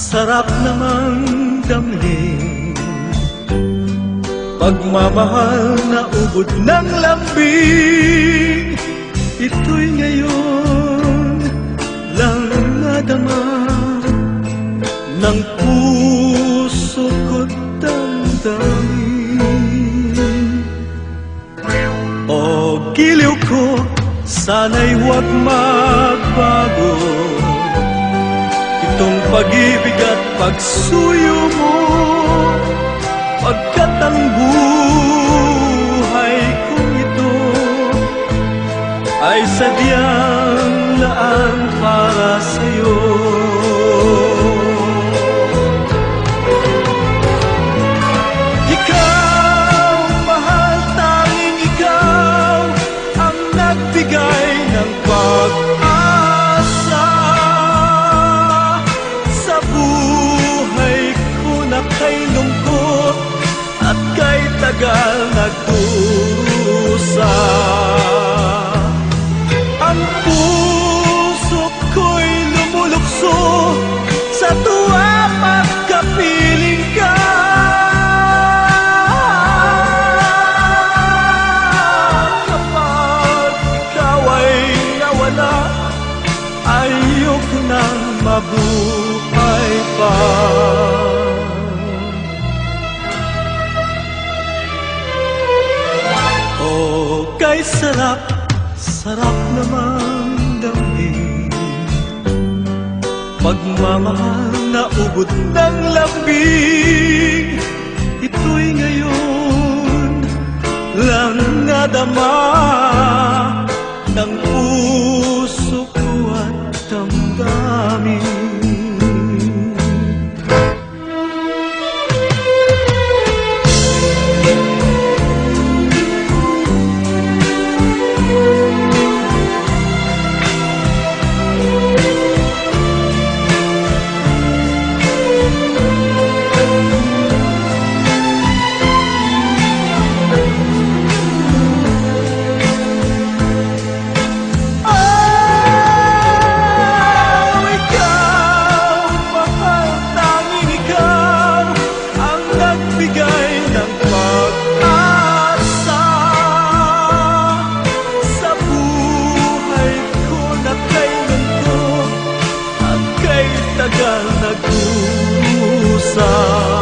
sarap namang damhin, pagmamahal na ubod ng lambing. Ito'y ngayon lang nadama ng puso ko't damdamin. O giliw ko, sana'y huwag magbago itong pag-ibig at pagsuyo mo, pagkat ang buhay kong ito ay sadyang laan para sa'yo. Ikaw, mahal, tanging ikaw ang nagbigay ng pag-asa sa buhay ko na kay lungkot at kay tagal nagdurusa. Ang puso ko'y lumulukso sa tuwa pagkapiling ka. Kapag ikaw ay nawala, ayoko nang mabuhay pa. Oh, kay sarap, sarap namang damhin, pagmamahal na ubod ng lambing. Ito'y ngayon lang nadama ng puso ko at damdamin. Tagal nagdurusa,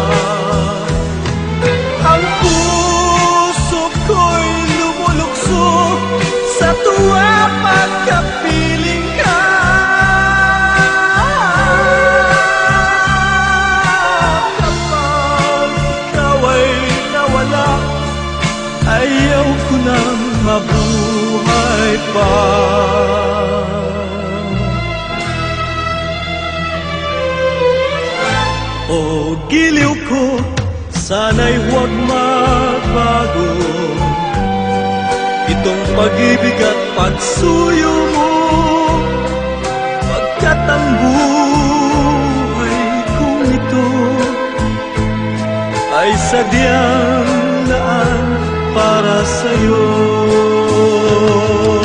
ang puso ko'y lumulukso sa tuwa pagkapiling ka. Kapag ikaw ay nawala, ayaw ko nang mabuhay pa. O giliw ko, sana'y huwag magbago itong pag-ibig at pagsuyo mo, pagkat ang buhay kong ito ay sadyang laan para sa'yo.